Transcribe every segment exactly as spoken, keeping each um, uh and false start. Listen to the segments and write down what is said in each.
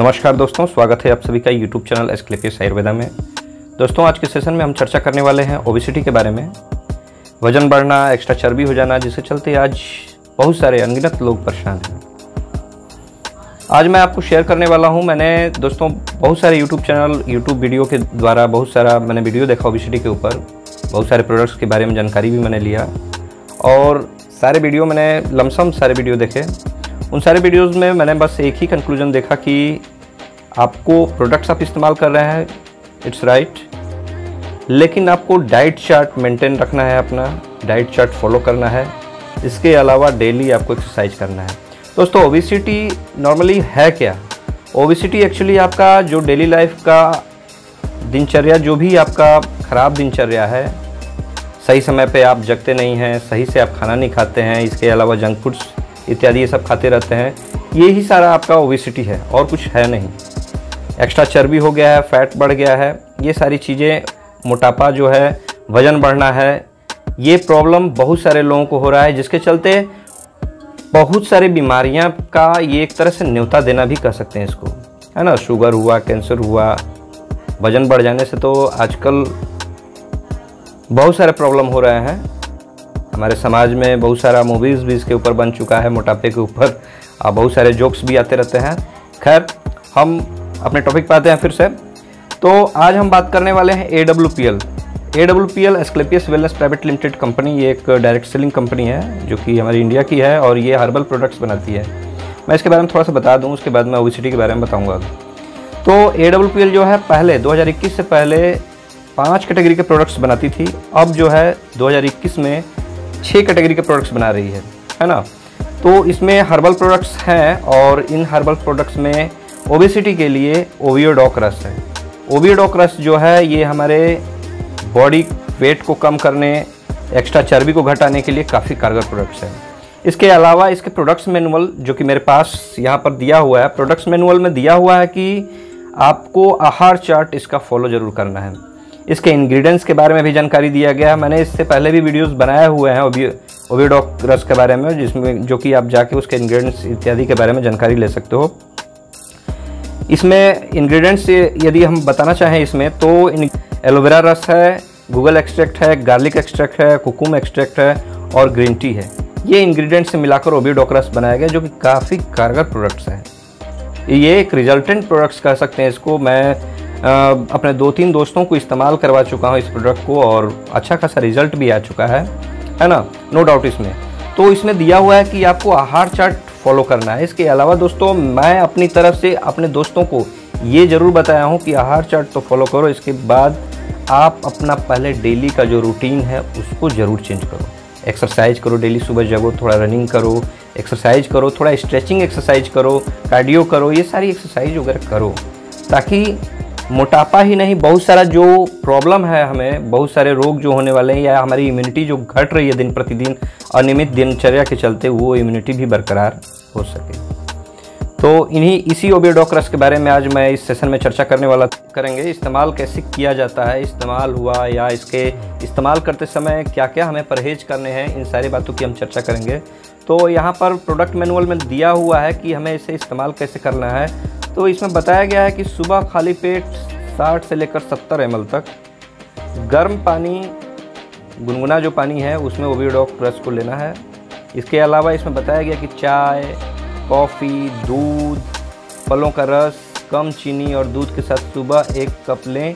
नमस्कार दोस्तों, स्वागत है आप सभी का यूट्यूब चैनल एस्क्लेपियस आयुर्वेदा में। दोस्तों आज के सेशन में हम चर्चा करने वाले हैं ओबेसिटी के बारे में। वजन बढ़ना, एक्स्ट्रा चर्बी हो जाना, जिसके चलते आज बहुत सारे अनगिनत लोग परेशान हैं। आज मैं आपको शेयर करने वाला हूं, मैंने दोस्तों बहुत सारे यूट्यूब चैनल यूट्यूब वीडियो के द्वारा बहुत सारा मैंने वीडियो देखा ओबेसिटी के ऊपर, बहुत सारे प्रोडक्ट्स के बारे में जानकारी भी मैंने लिया और सारे वीडियो मैंने लमसम सारे वीडियो देखे। उन सारे वीडियोस में मैंने बस एक ही कंक्लूजन देखा कि आपको प्रोडक्ट्स आप इस्तेमाल कर रहे हैं, इट्स राइट, लेकिन आपको डाइट चार्ट मेंटेन रखना है, अपना डाइट चार्ट फॉलो करना है। इसके अलावा डेली आपको एक्सरसाइज करना है। दोस्तों ओबेसिटी नॉर्मली है क्या? ओबेसिटी एक्चुअली आपका जो डेली लाइफ का दिनचर्या, जो भी आपका ख़राब दिनचर्या है, सही समय पे आप जगते नहीं हैं, सही से आप खाना नहीं खाते हैं, इसके अलावा जंक फूड्स इत्यादि ये सब खाते रहते हैं, ये ही सारा आपका ओबेसिटी है और कुछ है नहीं। एक्स्ट्रा चर्बी हो गया है, फैट बढ़ गया है, ये सारी चीज़ें, मोटापा जो है, वज़न बढ़ना है, ये प्रॉब्लम बहुत सारे लोगों को हो रहा है, जिसके चलते बहुत सारी बीमारियां का ये एक तरह से न्योता देना भी कह सकते हैं इसको, है ना। शुगर हुआ, कैंसर हुआ, वज़न बढ़ जाने से तो आजकल बहुत सारे प्रॉब्लम हो रहे हैं। हमारे समाज में बहुत सारा मूवीज़ भी इसके ऊपर बन चुका है, मोटापे के ऊपर बहुत सारे जोक्स भी आते रहते हैं। खैर, हम अपने टॉपिक पे आते हैं फिर से। तो आज हम बात करने वाले हैं A W P L. A W P L Asclepius wellness private limited company, ये एक डायरेक्ट सेलिंग कंपनी है जो कि हमारी इंडिया की है और ये हर्बल प्रोडक्ट्स बनाती है। मैं इसके बारे में थोड़ा सा बता दूँ, उसके बाद मैं ओबेसिटी के बारे में बताऊँगा। तो ए डब्ल्यू पी एल जो है पहले दो हज़ार इक्कीस से पहले पाँच कैटेगरी के प्रोडक्ट्स बनाती थी, अब जो है दो हज़ार इक्कीस में छः कैटेगरी के प्रोडक्ट्स बना रही है, है ना। तो इसमें हर्बल प्रोडक्ट्स हैं और इन हर्बल प्रोडक्ट्स में ओबेसिटी के लिए ओवियोडॉक रस है। ओवियोडॉक रस जो है ये हमारे बॉडी वेट को कम करने, एक्स्ट्रा चर्बी को घटाने के लिए काफ़ी कारगर प्रोडक्ट्स हैं। इसके अलावा इसके प्रोडक्ट्स मैनुअल जो कि मेरे पास यहाँ पर दिया हुआ है, प्रोडक्ट्स मैनुअल में दिया हुआ है कि आपको आहार चार्ट इसका फॉलो ज़रूर करना है। इसके इंग्रेडिएंट्स के बारे में भी जानकारी दिया गया है। मैंने इससे पहले भी वीडियोस बनाए हुए हैं ओवियोडॉक रस के बारे में, जिसमें जो कि आप जाके उसके इंग्रेडिएंट्स इत्यादि के बारे में जानकारी ले सकते हो। इसमें इंग्रेडिएंट्स यदि हम बताना चाहें इसमें तो एलोवेरा रस है, गूगल एक्सट्रैक्ट है, गार्लिक एक्सट्रैक्ट है, कुकुम एक्सट्रैक्ट है और ग्रीन टी है। ये इंग्रेडिएंट्स से मिलाकर ओवियोडॉक रस बनाया गया जो कि काफ़ी कारगर प्रोडक्ट्स हैं। ये एक रिजल्टेंट प्रोडक्ट्स कह सकते हैं इसको। मैं आ, अपने दो तीन दोस्तों को इस्तेमाल करवा चुका हूँ इस प्रोडक्ट को और अच्छा खासा रिजल्ट भी आ चुका है, है ना, नो डाउट इसमें। तो इसमें दिया हुआ है कि आपको आहार चार्ट फॉलो करना है। इसके अलावा दोस्तों मैं अपनी तरफ से अपने दोस्तों को ये ज़रूर बताया हूँ कि आहार चार्ट तो फॉलो करो, इसके बाद आप अपना पहले डेली का जो रूटीन है उसको ज़रूर चेंज करो। एक्सरसाइज करो, डेली सुबह जगो, थोड़ा रनिंग करो, एक्सरसाइज करो, थोड़ा स्ट्रेचिंग एक्सरसाइज करो, कार्डियो करो, ये सारी एक्सरसाइज वगैरह करो, ताकि मोटापा ही नहीं, बहुत सारा जो प्रॉब्लम है हमें, बहुत सारे रोग जो होने वाले हैं या हमारी इम्यूनिटी जो घट रही है दिन प्रतिदिन अनियमित दिनचर्या के चलते, वो इम्यूनिटी भी बरकरार हो सके। तो इन्हीं इसी ओवियोडॉक रस के बारे में आज मैं इस सेशन में चर्चा करने वाला करेंगे। इस्तेमाल कैसे किया जाता है, इस्तेमाल हुआ या इसके इस्तेमाल करते समय क्या क्या हमें परहेज करने हैं, इन सारी बातों की हम चर्चा करेंगे। तो यहाँ पर प्रोडक्ट मैनुअल में दिया हुआ है कि हमें इसे इस्तेमाल कैसे करना है। तो इसमें बताया गया है कि सुबह खाली पेट साठ से लेकर सत्तर एम एल तक गर्म पानी, गुनगुना जो पानी है उसमें ओवियोडॉक रस को लेना है। इसके अलावा इसमें बताया गया कि चाय, कॉफ़ी, दूध, फलों का रस, कम चीनी और दूध के साथ सुबह एक कप लें।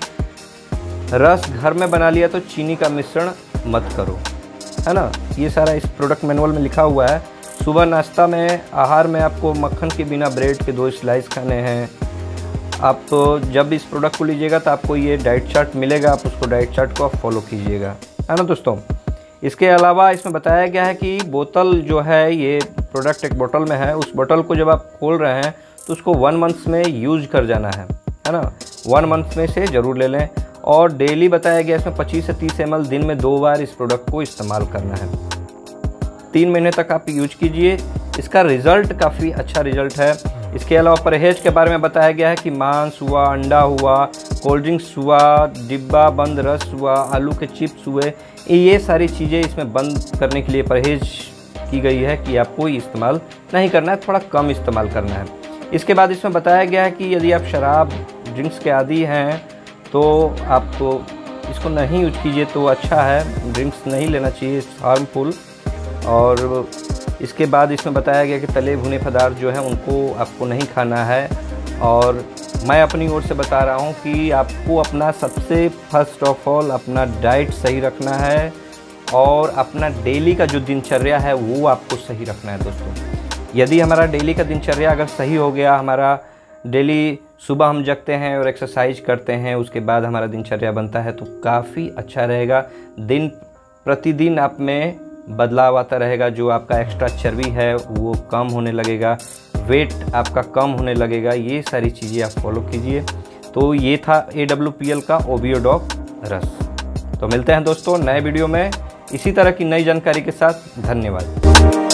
रस घर में बना लिया तो चीनी का मिश्रण मत करो, है ना। ये सारा इस प्रोडक्ट मैनुअल में लिखा हुआ है। सुबह नाश्ता में, आहार में आपको मक्खन के बिना ब्रेड के दो स्लाइस खाने हैं। आप तो जब इस प्रोडक्ट को लीजिएगा तो आपको ये डाइट चार्ट मिलेगा, आप उसको डाइट चार्ट को आप फॉलो कीजिएगा, है ना दोस्तों। इसके अलावा इसमें बताया गया है कि बोतल जो है, ये प्रोडक्ट एक बोतल में है, उस बोतल को जब आप खोल रहे हैं तो उसको वन मंथ में यूज कर जाना है, है ना। वन मंथ में से ज़रूर ले लें और डेली बताया गया इसमें पच्चीस से तीस एम एल दिन में दो बार इस प्रोडक्ट को इस्तेमाल करना है। तीन महीने तक आप यूज कीजिए, इसका रिज़ल्ट काफ़ी अच्छा रिज़ल्ट है। इसके अलावा परहेज के बारे में बताया गया है कि मांस हुआ, अंडा हुआ, कोल्ड ड्रिंक्स हुआ, डिब्बा बंद रस हुआ, आलू के चिप्स हुए, ये सारी चीज़ें इसमें बंद करने के लिए परहेज की गई है कि आपको इस्तेमाल नहीं करना है, थोड़ा कम इस्तेमाल करना है। इसके बाद इसमें बताया गया है कि यदि आप शराब ड्रिंक्स के आदी हैं तो आप तो इसको नहीं यूज कीजिए तो अच्छा है, ड्रिंक्स नहीं लेना चाहिए, हार्मफुल। और इसके बाद इसमें बताया गया कि तले भुने पदार्थ जो है उनको आपको नहीं खाना है। और मैं अपनी ओर से बता रहा हूँ कि आपको अपना सबसे फर्स्ट ऑफ ऑल अपना डाइट सही रखना है और अपना डेली का जो दिनचर्या है वो आपको सही रखना है दोस्तों। यदि हमारा डेली का दिनचर्या अगर सही हो गया, हमारा डेली सुबह हम जगते हैं और एक्सरसाइज करते हैं, उसके बाद हमारा दिनचर्या बनता है तो काफ़ी अच्छा रहेगा। दिन प्रतिदिन आप में बदलाव आता रहेगा, जो आपका एक्स्ट्रा चर्बी है वो कम होने लगेगा, वेट आपका कम होने लगेगा। ये सारी चीज़ें आप फॉलो कीजिए। तो ये था ए डब्ल्यू पी एल का ओबियोडॉग रस। तो मिलते हैं दोस्तों नए वीडियो में इसी तरह की नई जानकारी के साथ। धन्यवाद।